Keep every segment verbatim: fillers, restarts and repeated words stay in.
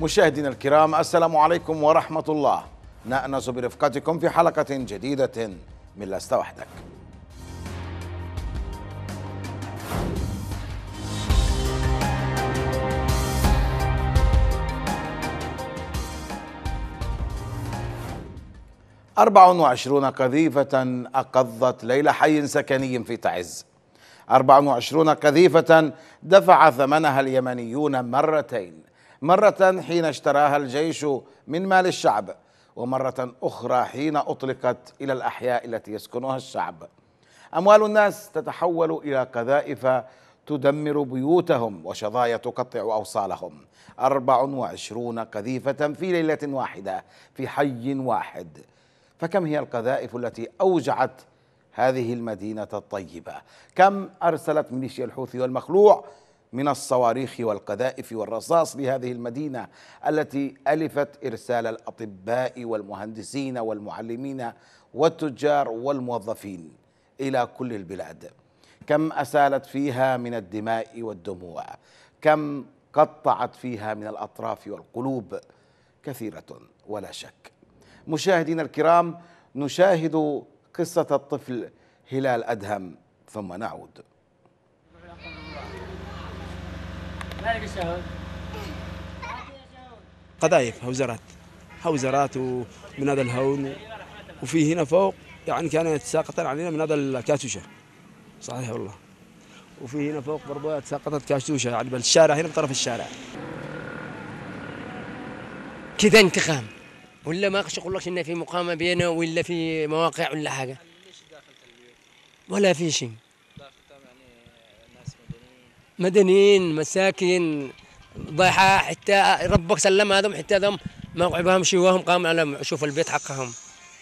مشاهدينا الكرام، السلام عليكم ورحمة الله. نأنس برفقتكم في حلقة جديدة من لست وحدك. أربع وعشرين قذيفة أقضت ليل حي سكني في تعز. أربع وعشرين قذيفة دفع ثمنها اليمنيون مرتين، مرة حين اشتراها الجيش من مال الشعب، ومرة أخرى حين أطلقت إلى الأحياء التي يسكنها الشعب. أموال الناس تتحول إلى قذائف تدمر بيوتهم وشظايا تقطع أوصالهم. أربع وعشرين قذيفة في ليلة واحدة في حي واحد. فكم هي القذائف التي أوجعت هذه المدينة الطيبة؟ كم أرسلت ميليشيا الحوثي والمخلوع من الصواريخ والقذائف والرصاص لهذه المدينة التي ألفت إرسال الأطباء والمهندسين والمعلمين والتجار والموظفين إلى كل البلاد؟ كم أسالت فيها من الدماء والدموع؟ كم قطعت فيها من الأطراف والقلوب؟ كثيرة ولا شك. مشاهدينا الكرام، نشاهد قصة الطفل هلال أدهم ثم نعود. قذائف هوزرات هوزرات ومن هذا الهون، وفي هنا فوق يعني كانت ساقطة علينا من هذا الكاتوشة، صحيح والله. وفي هنا فوق برضه ساقطت كاتوشة يعني بالشارع هنا بطرف الشارع. كذا انتقام ولا ما اقول لك انه في مقاومه بينه ولا في مواقع ولا حاجه، ولا في شيء. مدنيين مساكين ضيحة، حتى ربك سلم هذم حتى هذم ما بهم شيء وهم قاموا على شوف البيت حقهم.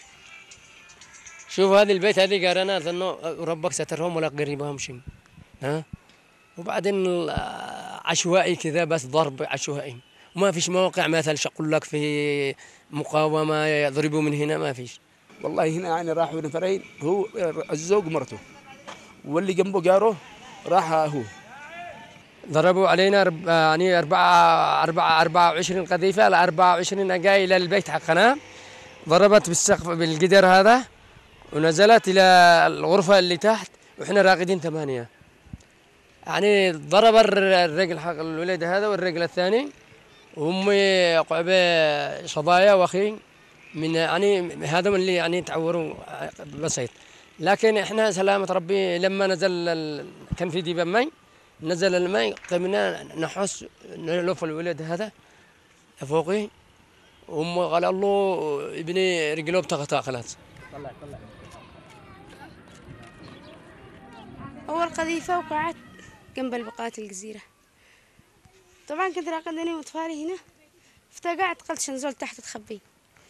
شوف هذا البيت هذه قارنات انه ربك سترهم ولا قريبهم شيء. ها وبعدين عشوائي كذا، بس ضرب عشوائي، وما فيش مواقع مثلا اقول لك في مقاومه يضربوا من هنا، ما فيش والله. هنا يعني راحوا نفرين، هو الزوج ومرته، واللي جنبه جاره راح هو. ضربوا علينا يعني أربعة أربعة أربعة وعشرين قذيفة على أربعة وعشرين أجا إلى البيت حقنا. ضربت بالسقف بالجدار هذا ونزلت إلى الغرفة اللي تحت، وإحنا راقدين ثمانية. يعني ضرب الرجل حق الولد هذا والرجل الثاني، وهم قعبة شظايا وأخي من يعني هذا اللي يعني تعوروا بسيط. لكن إحنا سلامة ربي لما نزل كان في ديبان مي، نزل الماء قمنا نحس نلف الولد هذا فوقي، وهم قال الله ابني رجله بتغطى خلاص. طلع طلع. أول قذيفة وقعت جنب البقات الجزيرة. طبعا كنت راقد أنا وأطفالي هنا، افتقعت قلت شنزول تحت تخبي.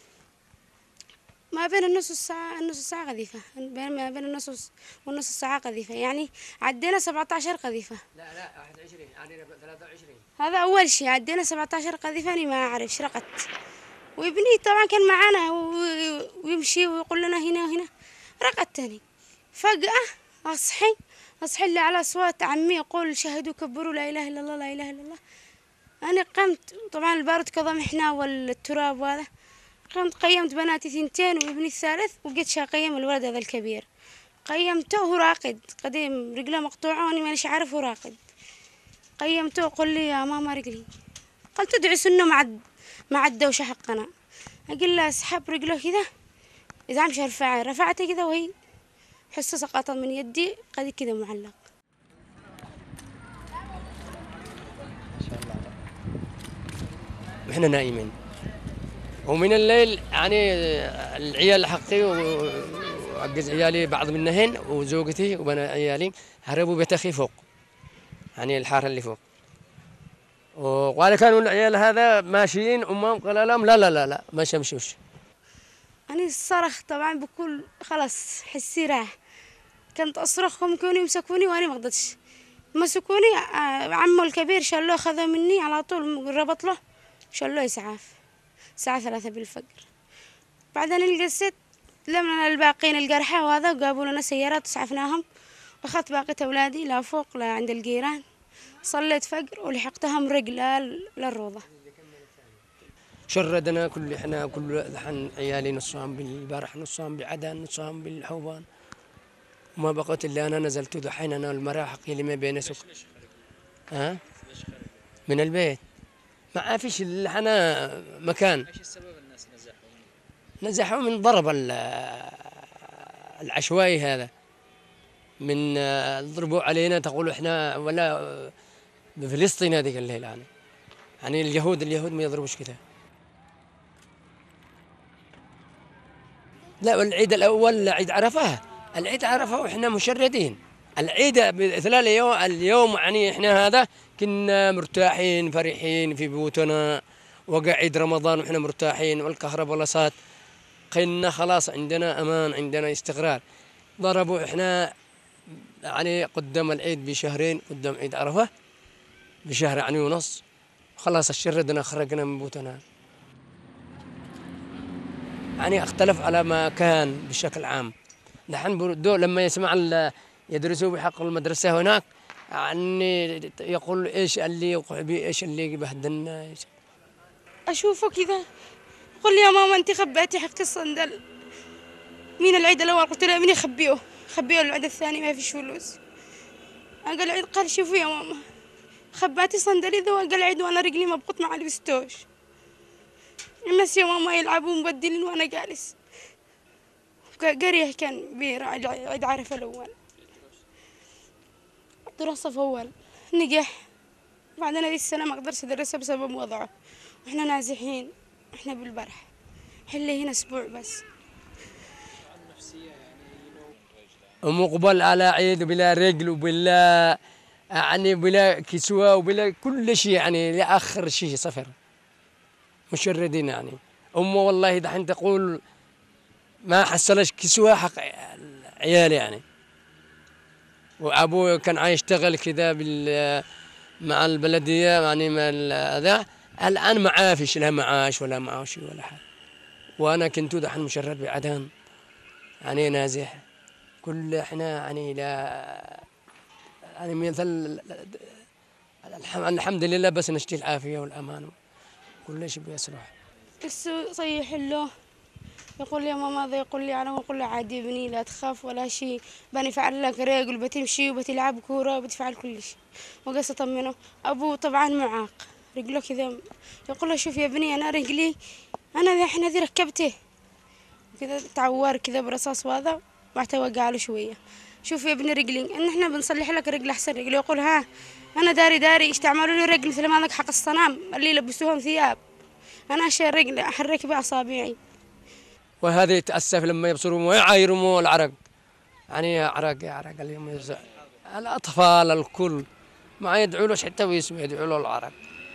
ما بين النص الساعة النص الساعة قذيفة، بين ما بين النص والنص الساعة قذيفة، يعني عدينا سبعة عشر قذيفة. لا لا واحد وعشرين، عدينا ثلاثة وعشرين. هذا أول شيء، عدينا سبعة عشر قذيفة. أنا ما أعرف شرقت، وابني طبعا كان معنا ويمشي ويقول لنا هنا وهنا. رقدتني فجأة أصحي أصحي اللي على أصوات عمي يقول شهدوا كبروا لا إله إلا الله لا إله إلا الله. أنا قمت، طبعا البارود كظم إحنا والتراب وهذا. قمت قيمت بناتي ثنتين وابني الثالث، وقيت شاقيم الولد هذا الكبير. قيمته وهو راقد قديم، رجله مقطوعة وأنا مانيش عارف هو راقد. قيمته وقل لي يا ماما رجلي. قلت ادعي سنه مع مع الدوشة حقنا. أقول له اسحب رجله كذا، إذا مش رفعها رفعته كذا وهي حسه سقطت من يدي قد كذا معلق. وإحنا نايمين، ومن الليل يعني العيال حقي وعجز عيالي بعض منهن وزوجتي وبنا عيالي هربوا بيت أخي فوق، يعني الحارة اللي فوق. وقال كانوا العيال هذا ماشيين، أمهم قال لهم لا لا لا لا ما شمشوش. أنا صرخ طبعا بكل خلاص حسي راح. كنت أصرخهم كونوا يمسكوني وأنا ما قدرتش. مسكوني عمه الكبير شالوه خذوه مني على طول، ربط له شالوه إسعاف الساعة ثلاثة بالفجر. بعدين القست لمنا الباقين الجرحى وهذا، وجابوا لنا سيارات وسعفناهم، وأخذت باقي أولادي لا فوق لا عند الجيران. صليت فجر ولحقتهم رجل للروضة. شردنا كل إحنا كل الحين عيالي نصهم بالبرح نصهم بعدن نصهم بالحوبان وما بقيت إلا أنا نزلت دحين أنا المراحق اللي ما بين سك ها من البيت ما فيش أنا مكان. ايش السبب الناس نزحوا؟ نزحوا من ضرب العشوائي هذا من ضربوا علينا تقول احنا ولا بفلسطين هذيك الليله يعني يعني اليهود اليهود ما يضربوش كذا. لا والعيد الاول عيد عرفه العيد عرفه واحنا مشردين العيد مثل اليوم اليوم يعني احنا هذا كنا مرتاحين فرحين في بيوتنا وقاعد رمضان واحنا مرتاحين والكهرباء لصات قلنا خلاص عندنا امان عندنا استقرار. ضربوا احنا يعني قدام العيد بشهرين قدام عيد عرفه بشهر يعني ونص خلاص الشردنا خرجنا من بيوتنا. يعني اختلف على ما كان بشكل عام. نحن لما يسمع يدرسوا بحق المدرسة هناك يعني يقول ايش اللي يوقع بي ايش اللي بهدلنا ايش. اشوفه كذا قل لي يا ماما انت خبأتي حق الصندل من العيد الاول قلت له من يخبيه خبيه العيد الثاني ما فيش فلوس. قال العيد قال شوفي يا ماما خبأتي صندلي ذو قال العيد وانا رجلي مبقوط ما لبستوش. الناس يا ماما يلعبوا مبدلين وانا جالس. قريه كان بيراعي عيد عرفه الاول دراسه في اول نجح بعدين هذه السنه ما اقدرش ادرسها بسبب وضعه واحنا نازحين احنا بالبرح حلي هنا اسبوع بس. ومقبل على عيد بلا رجل وبلا يعني بلا كسوة وبلا كل شيء يعني لآخر شيء صفر مشردين يعني. أمه والله دحين تقول ما حصلش كسوة حق عيالي يعني. وأبوه كان يشتغل كذا بال مع البلدية يعني مع هذا الآن ما فيش لا معاش ولا معاش ولا حاجة. وأنا كنت دحين مشرد بعدن يعني نازح كل احنا يعني لا يعني مثل الحمد لله بس نشتي العافية والأمان كل شيء بيصلح. بس صيح له يقول لي يا ماما هذا يقول لي أنا وأقول له عادي يا بني لا تخاف ولا شيء بنفعل لك رجل بتمشي وبتلعب كورة وبتفعل كل شيء. وقص أطمنه. أبوه طبعا معاق رجله كذا يقول له شوف يا بني أنا رجلي أنا الحين هذه ركبته كذا تعور كذا برصاص وهذا بعدها وقع له شوية. شوف يا ابني رجلي إن إحنا بنصلح لك رجل أحسن رجل. يقول ها أنا داري داري إيش تعملوا لي رجل مثل ما عندك حق الصنام اللي يلبسوهم ثياب أنا أشيل رجل أحرك بأصابعي. وهذا يتأسف لما يبصروا ويعايروا العرق يعني عرق يا عرق اليوم يزع الأطفال الكل ما يدعوا له حتى ويسمع يدعوا له العرق.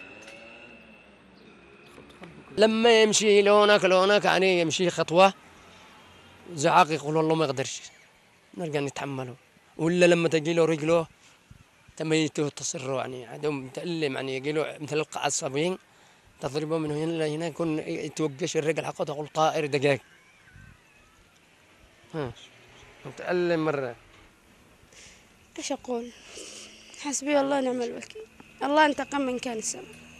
لما يمشي لهناك لهناك يعني يمشي خطوة زعاق يقول والله ما يقدرش نرجع نتحمله. ولا لما تجي له رجله تميته تصره يعني عندهم متألم يعني يجي له مثل القاع الصابين تضربه من هنا لهنا يكون يتوقش الرجل حقه تقول طائر دقاق. ها متألم مرة. إيش أقول حسبي الله ونعم الوكيل الله انتقم من كان السبب.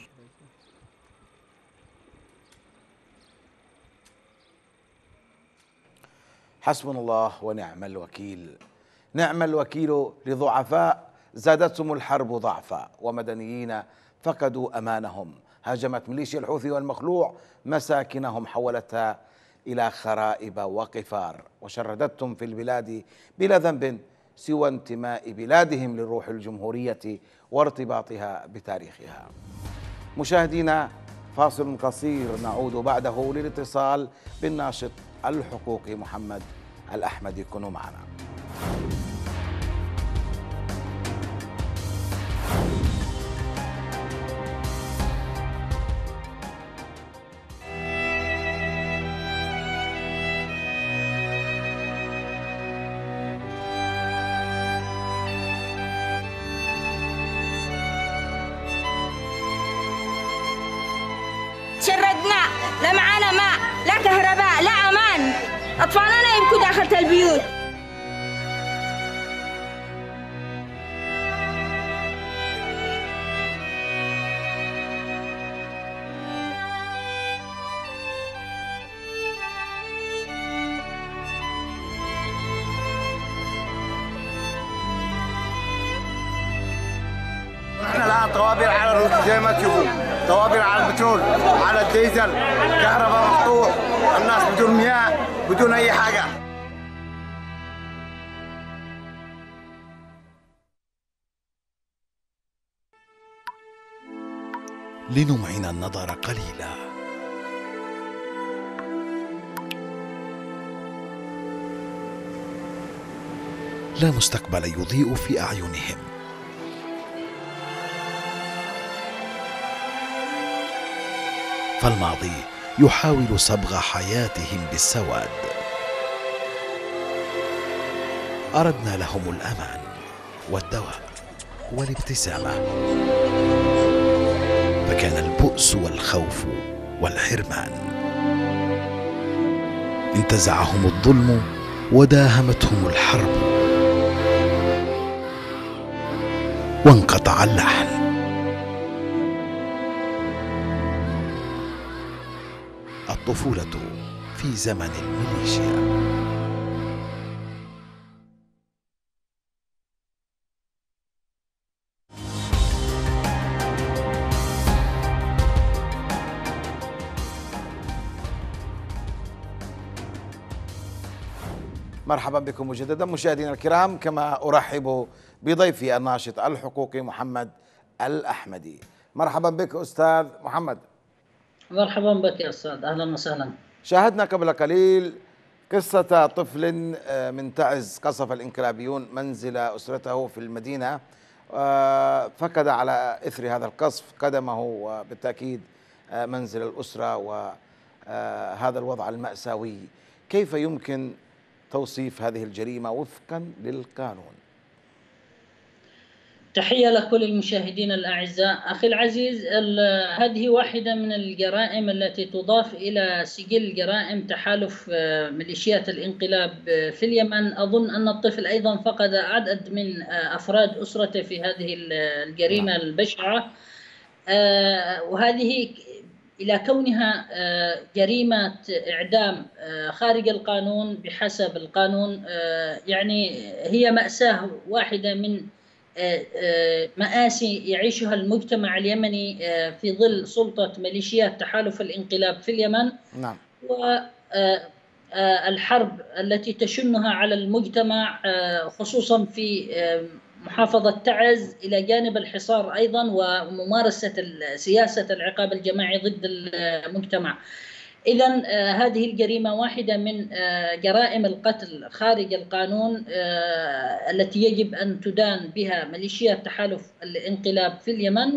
حسبنا الله ونعم الوكيل. نعم الوكيل لضعفاء زادتهم الحرب ضعفا ومدنيين فقدوا أمانهم. هاجمت ميليشيا الحوثي والمخلوع مساكنهم حولتها إلى خرائب وقفار وشردتهم في البلاد بلا ذنب سوى انتماء بلادهم للروح الجمهورية وارتباطها بتاريخها. مشاهدينا فاصل قصير نعود بعده للاتصال بالناشط الحقوقي محمد الأحمدي. كونوا معنا. شردنا لا معانا ماء لا كهرباء لا أمان أطفالنا يبكوا داخل البيوت. زي ما تشوفوا طوابير على البترول، على الديزل، كهرباء مفتوح، الناس بدون مياه، بدون اي حاجه. لنمعن النظر قليلا. لا مستقبل يضيء في أعينهم. فالماضي يحاول صبغ حياتهم بالسواد. أردنا لهم الأمان والدواء والابتسامة، فكان البؤس والخوف والحرمان. انتزعهم الظلم وداهمتهم الحرب، وانقطع اللحن. الطفولة في زمن الميليشيا. مرحبا بكم مجددا مشاهدينا الكرام، كما أرحب بضيفي الناشط الحقوقي محمد الأحمدي. مرحبا بك أستاذ محمد. مرحبا بك يا أستاذ، أهلا وسهلا. شاهدنا قبل قليل قصة طفل من تعز قصف الإنقلابيون منزل أسرته في المدينة، فقد على إثر هذا القصف قدمه وبالتأكيد منزل الأسرة وهذا الوضع المأساوي. كيف يمكن توصيف هذه الجريمة وفقا للقانون؟ تحية لكل المشاهدين الأعزاء. أخي العزيز، هذه واحدة من الجرائم التي تضاف إلى سجل جرائم تحالف ميليشيات الانقلاب في اليمن. أظن أن الطفل أيضا فقد عدد من أفراد أسرته في هذه الجريمة البشعة، وهذه إلى كونها جريمة إعدام خارج القانون بحسب القانون، يعني هي مأساة واحدة من مآسي يعيشها المجتمع اليمني في ظل سلطة ميليشيات تحالف الانقلاب في اليمن. نعم. والحرب التي تشنها على المجتمع خصوصا في محافظة تعز، إلى جانب الحصار أيضا وممارسة سياسة العقاب الجماعي ضد المجتمع. إذن هذه الجريمة واحدة من جرائم القتل خارج القانون التي يجب أن تدان بها ميليشيات تحالف الانقلاب في اليمن،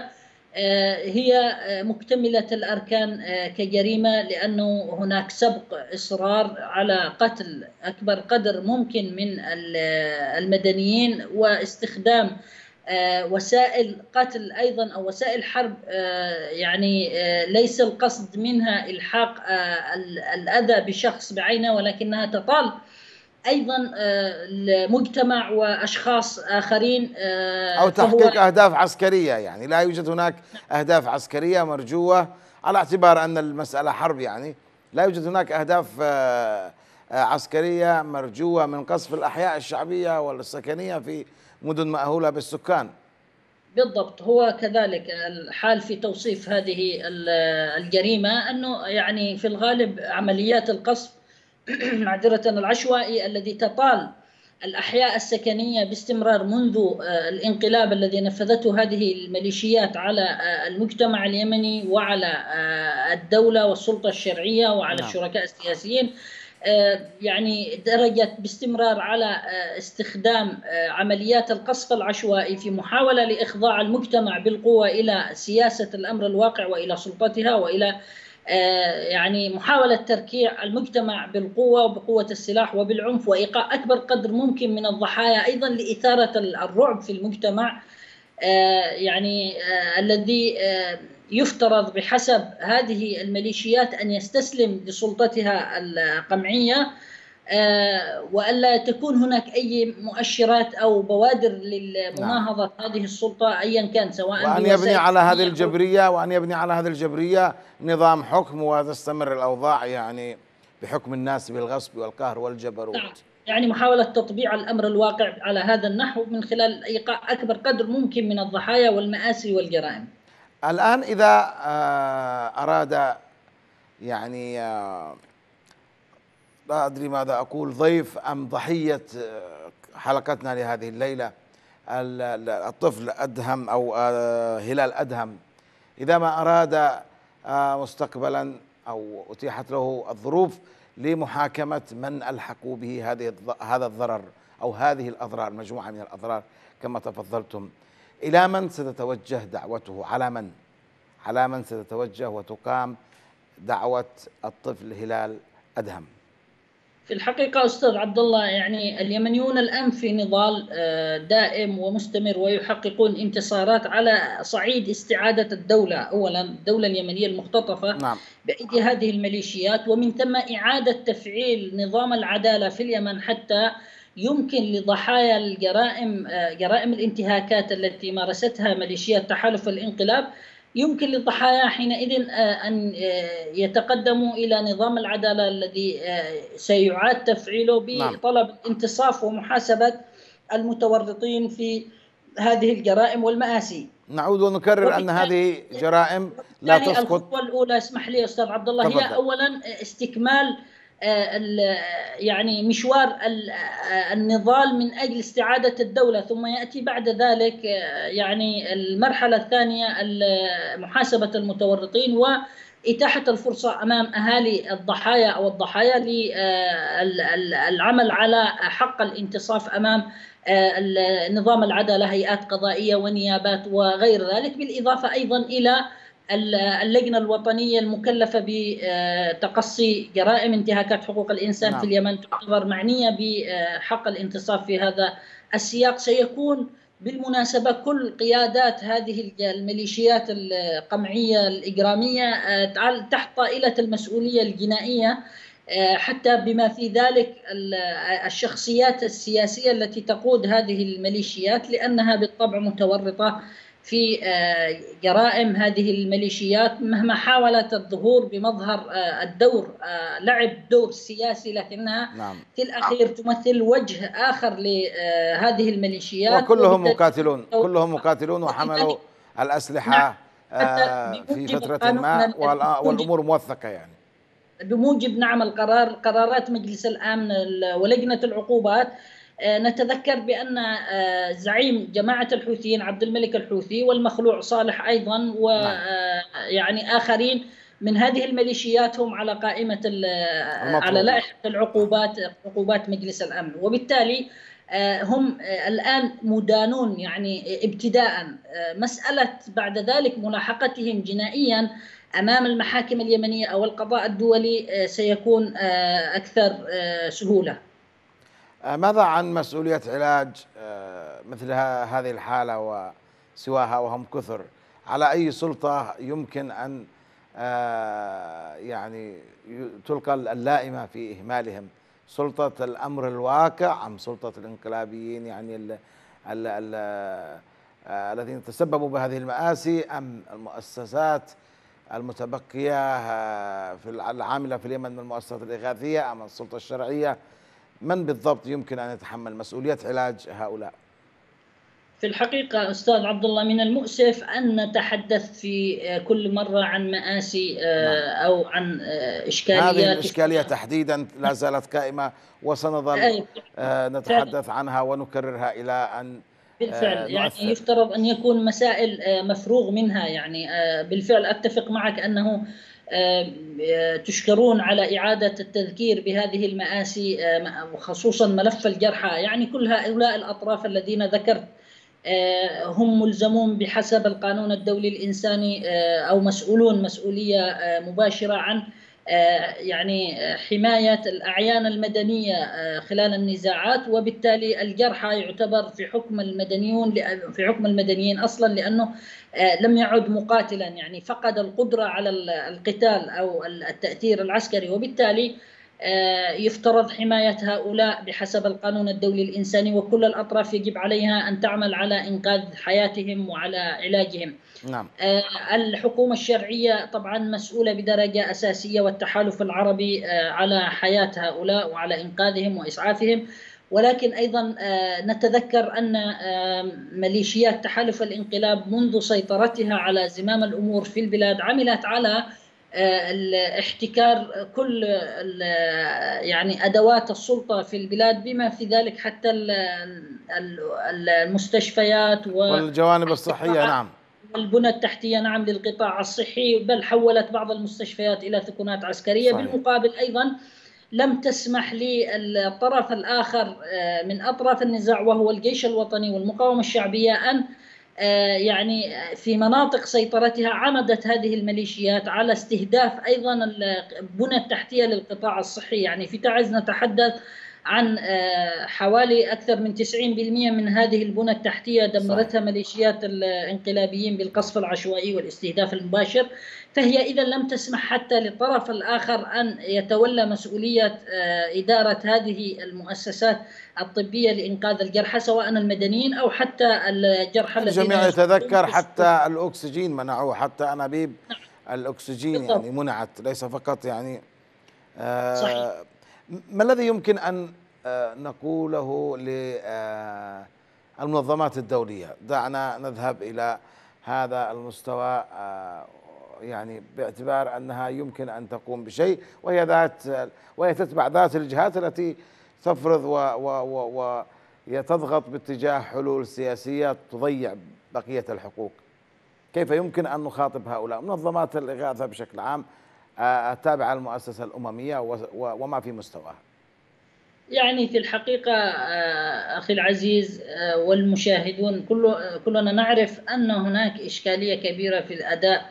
وهي مكتملة الأركان كجريمة، لأنه هناك سبق إصرار على قتل أكبر قدر ممكن من المدنيين، واستخدام وسائل قتل أيضا أو وسائل حرب يعني ليس القصد منها إلحاق الأذى بشخص بعينه، ولكنها تطال أيضا المجتمع وأشخاص آخرين أو تحقيق أهداف عسكرية. يعني لا يوجد هناك أهداف عسكرية مرجوة، على اعتبار أن المسألة حرب، يعني لا يوجد هناك أهداف عسكرية مرجوة من قصف الأحياء الشعبية والسكنية في مدن مأهولة بالسكان. بالضبط، هو كذلك الحال في توصيف هذه الجريمة، أنه يعني في الغالب عمليات القصف معذرة العشوائي الذي تطال الأحياء السكنية باستمرار منذ الانقلاب الذي نفذته هذه الميليشيات على المجتمع اليمني وعلى الدولة والسلطة الشرعية وعلى نعم. الشركاء السياسيين، يعني درجت باستمرار على استخدام عمليات القصف العشوائي في محاولة لإخضاع المجتمع بالقوة إلى سياسة الأمر الواقع وإلى سلطتها، وإلى يعني محاولة تركيع المجتمع بالقوة وبقوة السلاح وبالعنف، وإيقاع أكبر قدر ممكن من الضحايا، أيضا لإثارة الرعب في المجتمع، يعني الذي يفترض بحسب هذه الميليشيات أن يستسلم لسلطتها القمعية، وألا تكون هناك أي مؤشرات أو بوادر للمناهضة نعم. هذه السلطة أيا كان، سواء وأن يبني على هذه الجبرية وأن يبني على هذه الجبرية نظام حكم، وتستمر الأوضاع يعني بحكم الناس بالغصب والقهر والجبروت. نعم. يعني محاولة تطبيع الأمر الواقع على هذا النحو من خلال إيقاع أكبر قدر ممكن من الضحايا والمآسي والجرائم. الآن إذا أراد يعني لا أدري ماذا أقول ضيف أم ضحية حلقتنا لهذه الليلة الطفل أدهم أو هلال أدهم، إذا ما أراد مستقبلا أو أتيحت له الظروف لمحاكمة من ألحقوا به هذه هذا الضرر أو هذه الأضرار، مجموعة من الأضرار كما تفضلتم، إلى من ستتوجه دعوته؟ على من؟ على من ستتوجه وتقام دعوة الطفل هلال أدهم؟ في الحقيقة أستاذ عبد الله، يعني اليمنيون الآن في نضال دائم ومستمر ويحققون انتصارات على صعيد استعادة الدولة، أولا الدولة اليمنية المختطفة نعم. بأيدي هذه الميليشيات، ومن ثم إعادة تفعيل نظام العدالة في اليمن حتى يمكن لضحايا الجرائم جرائم الانتهاكات التي مارستها ميليشيات تحالف الانقلاب، يمكن للضحايا حينئذ أن يتقدموا إلى نظام العدالة الذي سيعاد تفعيله بطلب الانتصاف ومحاسبة المتورطين في هذه الجرائم والمآسي. نعود ونكرر أن هذه جرائم لا تسقط. الخطوة الأولى اسمح لي أستاذ عبد الله هي أولا استكمال يعني مشوار النضال من أجل استعادة الدولة، ثم يأتي بعد ذلك يعني المرحلة الثانية محاسبة المتورطين وإتاحة الفرصة أمام أهالي الضحايا أو الضحايا للعمل على حق الانتصاف أمام نظام العدالة، هيئات قضائية ونيابات وغير ذلك، بالإضافة أيضا إلى اللجنة الوطنية المكلفة بتقصي جرائم انتهاكات حقوق الإنسان نعم. في اليمن تعتبر معنية بحق الانتصاف في هذا السياق. سيكون بالمناسبة كل قيادات هذه الميليشيات القمعية الإجرامية تحت طائلة المسؤولية الجنائية، حتى بما في ذلك الشخصيات السياسية التي تقود هذه الميليشيات، لأنها بالطبع متورطة في جرائم هذه الميليشيات مهما حاولت الظهور بمظهر الدور لعب دور سياسي، لكنها نعم. في الأخير تمثل وجه آخر لهذه الميليشيات، وكلهم مقاتلون كلهم مقاتلون وحملوا الأسلحة نعم. في فترة ما والأمور موثقة يعني بموجب نعم القرار قرارات مجلس الأمن ولجنة العقوبات. نتذكر بأن زعيم جماعة الحوثيين عبد الملك الحوثي والمخلوع صالح أيضا ويعني آخرين من هذه الميليشيات هم على قائمة على لائحة العقوبات عقوبات مجلس الأمن، وبالتالي هم الآن مدانون يعني ابتداء. مسألة بعد ذلك ملاحقتهم جنائيا أمام المحاكم اليمنية أو القضاء الدولي سيكون أكثر سهولة. ماذا عن مسؤولية علاج مثل هذه الحالة وسواها وهم كثر؟ على أي سلطة يمكن أن يعني تلقى اللائمة في إهمالهم؟ سلطة الأمر الواقع أم سلطة الانقلابيين يعني ال ال ال الذين تسببوا بهذه المآسي، أم المؤسسات المتبقية في العاملة في اليمن من المؤسسات الإغاثية أم السلطة الشرعية؟ من بالضبط يمكن أن يتحمل مسؤولية علاج هؤلاء؟ في الحقيقة أستاذ عبد الله من المؤسف أن نتحدث في كل مرة عن مآسي أو عن إشكاليات. هذه الإشكالية تحديدا لا زالت قائمة وسنظل نتحدث عنها ونكررها إلى أن بالفعل يعني يفترض أن يكون مسائل مفروغ منها. يعني بالفعل أتفق معك أنه تشكرون على إعادة التذكير بهذه المآسي وخصوصا ملف الجرحى. يعني كل هؤلاء الأطراف الذين ذكرت هم ملزمون بحسب القانون الدولي الإنساني أو مسؤولون مسؤولية مباشرة عن يعني حماية الأعيان المدنية خلال النزاعات، وبالتالي الجرحى يعتبر في حكم المدنيون في حكم المدنيين أصلا، لأنه لم يعد مقاتلا، يعني فقد القدرة على القتال أو التأثير العسكري، وبالتالي يفترض حماية هؤلاء بحسب القانون الدولي الإنساني، وكل الأطراف يجب عليها أن تعمل على إنقاذ حياتهم وعلى علاجهم. نعم. الحكومة الشرعية طبعا مسؤولة بدرجة أساسية، والتحالف العربي على حياة هؤلاء وعلى إنقاذهم وإسعافهم، ولكن أيضا نتذكر أن ميليشيات تحالف الانقلاب منذ سيطرتها على زمام الأمور في البلاد عملت على احتكار كل يعني أدوات السلطة في البلاد، بما في ذلك حتى المستشفيات والجوانب الصحية. نعم، والبنى التحتية نعم للقطاع الصحي، بل حولت بعض المستشفيات إلى ثكنات عسكرية. صحيح. بالمقابل أيضا لم تسمح للطرف الآخر من أطراف النزاع وهو الجيش الوطني والمقاومة الشعبية أن يعني في مناطق سيطرتها عمدت هذه الميليشيات على استهداف أيضا البنى التحتية للقطاع الصحي. يعني في تعز نتحدث عن حوالي أكثر من تسعين بالمئة من هذه البنى التحتية دمرتها ميليشيات الانقلابيين بالقصف العشوائي والاستهداف المباشر. فهي إذا لم تسمح حتى للطرف الآخر أن يتولى مسؤولية إدارة هذه المؤسسات الطبية لإنقاذ الجرحى سواء المدنيين أو حتى الجرحى الذين الجميع يتذكر حتى الأكسجين منعوه، حتى أنابيب الأكسجين بالضبط. يعني منعت، ليس فقط يعني آه صحيح. ما الذي يمكن أن آه نقوله للمنظمات الدولية؟ دعنا نذهب إلى هذا المستوى آه يعني باعتبار أنها يمكن أن تقوم بشيء، وهي ذات وهي تتبع ذات الجهات التي تفرض وتضغط باتجاه حلول سياسية تضيع بقية الحقوق. كيف يمكن أن نخاطب هؤلاء منظمات الإغاثة بشكل عام التابعة للمؤسسة الأممية وما في مستواها؟ يعني في الحقيقة أخي العزيز والمشاهدون كلنا نعرف أن هناك إشكالية كبيرة في الأداء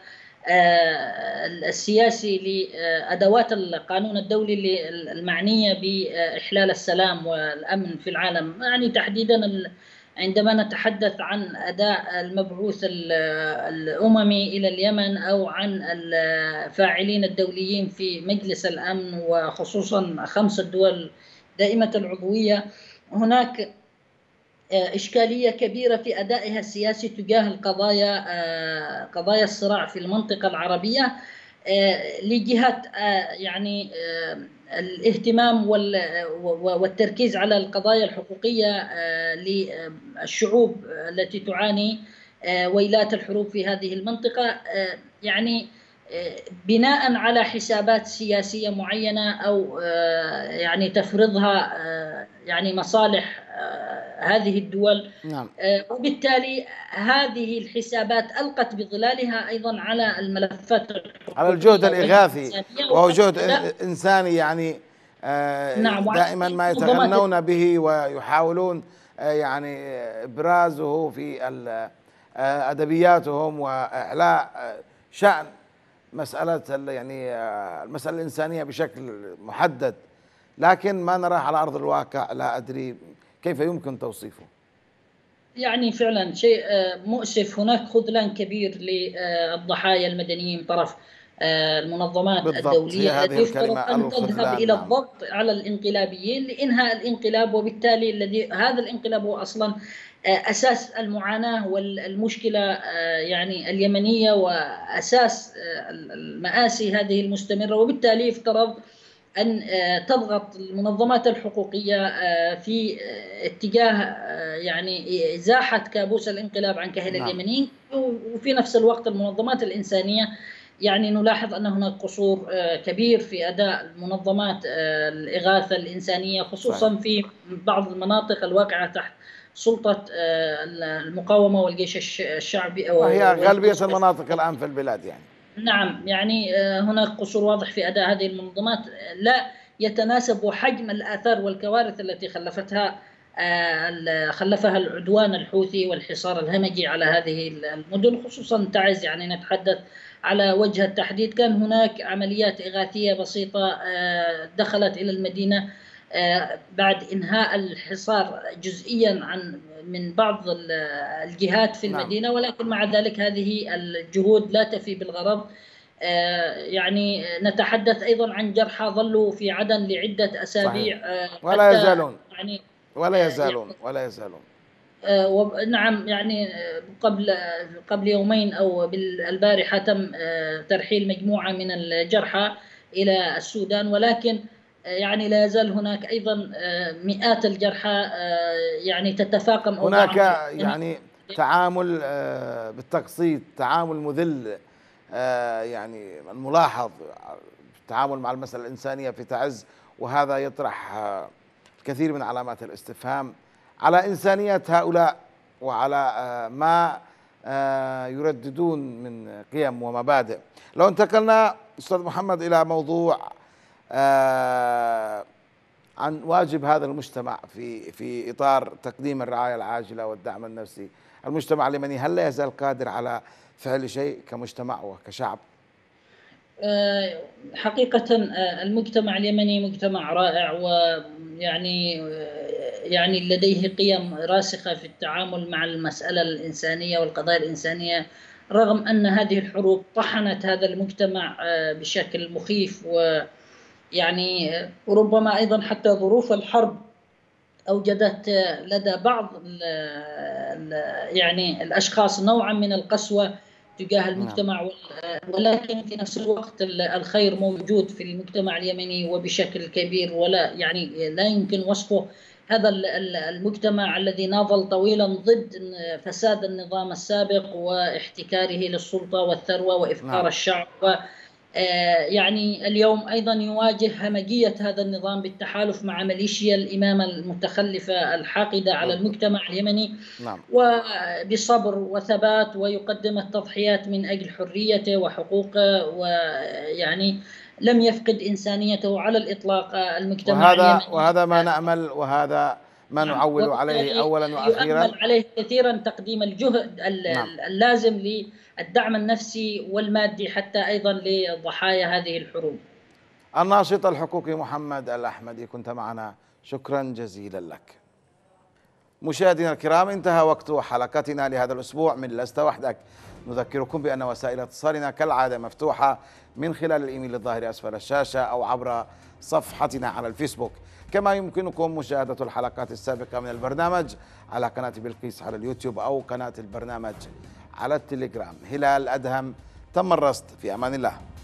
السياسي لأدوات القانون الدولي المعنية بإحلال السلام والأمن في العالم. يعني تحديدا عندما نتحدث عن أداء المبعوث الأممي إلى اليمن أو عن الفاعلين الدوليين في مجلس الأمن وخصوصا خمس دول دائمة العضوية، هناك إشكالية كبيرة في أدائها السياسي تجاه القضايا قضايا الصراع في المنطقة العربية لجهة يعني الاهتمام والتركيز على القضايا الحقوقية للشعوب التي تعاني ويلات الحروب في هذه المنطقة، يعني بناء على حسابات سياسية معينة أو يعني تفرضها يعني مصالح هذه الدول. نعم. وبالتالي هذه الحسابات ألقت بظلالها أيضا على الملفات على الجهد الإغاثي، وهو جهد إنساني يعني نعم. دائما ما يتغنون به ويحاولون يعني إبرازه في أدبياتهم وإعلاء شأن مسألة يعني المسألة الإنسانية بشكل محدد، لكن ما نراه على أرض الواقع. لا أدري كيف يمكن توصيفه. يعني فعلا شيء مؤسف، هناك خذلان كبير للضحايا المدنيين من طرف المنظمات بالضبط. الدولية التي يفترض أن تذهب إلى الضغط على الانقلابيين لإنهاء الانقلاب، وبالتالي الذي هذا الانقلاب هو أصلا أساس المعاناة والمشكلة يعني اليمنية وأساس المآسي هذه المستمرة. وبالتالي افترض أن تضغط المنظمات الحقوقية في اتجاه يعني إزاحة كابوس الانقلاب عن كاهل اليمنيين، وفي نفس الوقت المنظمات الإنسانية يعني نلاحظ أن هناك قصور كبير في أداء منظمات الإغاثة الإنسانية خصوصا في بعض المناطق الواقعة تحت سلطة المقاومة والجيش الشعبي، وهي غالبية المناطق الآن في البلاد. يعني نعم، يعني هناك قصور واضح في أداء هذه المنظمات لا يتناسب حجم الآثار والكوارث التي خلفتها خلفها العدوان الحوثي والحصار الهمجي على هذه المدن خصوصا تعز. يعني نتحدث على وجه التحديد كان هناك عمليات إغاثية بسيطة دخلت إلى المدينة بعد إنهاء الحصار جزئيا عن من بعض الجهات في المدينة، ولكن مع ذلك هذه الجهود لا تفي بالغرض. يعني نتحدث أيضا عن جرحى ظلوا في عدن لعدة أسابيع ولا يزالون يعني ولا يزالون ولا يزالون نعم. يعني قبل قبل يومين أو بالبارحة تم ترحيل مجموعة من الجرحى إلى السودان، ولكن يعني لا يزال هناك أيضا مئات الجرحى يعني تتفاقم هناك يعني تعامل بالتقسيط، تعامل مذل يعني الملاحظ التعامل مع المسألة الإنسانية في تعز، وهذا يطرح الكثير من علامات الاستفهام على إنسانية هؤلاء وعلى ما يرددون من قيم ومبادئ. لو انتقلنا أستاذ محمد إلى موضوع عن واجب هذا المجتمع في في إطار تقديم الرعاية العاجلة والدعم النفسي، المجتمع اليمني هل لا يزال قادر على فعل شيء كمجتمع وكشعب؟ حقيقة المجتمع اليمني مجتمع رائع، ويعني يعني لديه قيم راسخة في التعامل مع المسألة الإنسانية والقضايا الإنسانية، رغم أن هذه الحروب طحنت هذا المجتمع بشكل مخيف، ويعني ربما أيضا حتى ظروف الحرب أوجدت لدى بعض يعني الأشخاص نوعا من القسوة تجاه المجتمع، ولكن في نفس الوقت الخير موجود في المجتمع اليمني وبشكل كبير، ولا يعني لا يمكن وصفه. هذا المجتمع الذي ناضل طويلا ضد فساد النظام السابق واحتكاره للسلطة والثروة وإفقار نعم. الشعب، و يعني اليوم أيضا يواجه همجية هذا النظام بالتحالف مع ميليشيا الإمامة المتخلفة الحاقدة على المجتمع اليمني نعم. وبصبر وثبات، ويقدم التضحيات من أجل حريته وحقوقه، ويعني لم يفقد إنسانيته على الإطلاق المجتمع وهذا اليمني. وهذا ما نأمل وهذا ما نعم. نعول عليه أولا وأخيرا. يؤمل عليه كثيرا تقديم الجهد نعم. اللازم للدعم النفسي والمادي حتى أيضا لضحايا هذه الحروب. الناشط الحقوقي محمد الأحمدي كنت معنا، شكرا جزيلا لك. مشاهدينا الكرام، انتهى وقت حلقتنا لهذا الأسبوع من لست وحدك. نذكركم بأن وسائل اتصالنا كالعادة مفتوحة من خلال الإيميل الظاهر أسفل الشاشة أو عبر صفحتنا على الفيسبوك، كما يمكنكم مشاهدة الحلقات السابقة من البرنامج على قناة بلقيس على اليوتيوب أو قناة البرنامج على التليجرام. هلال أدهم تم الرصد، في أمان الله.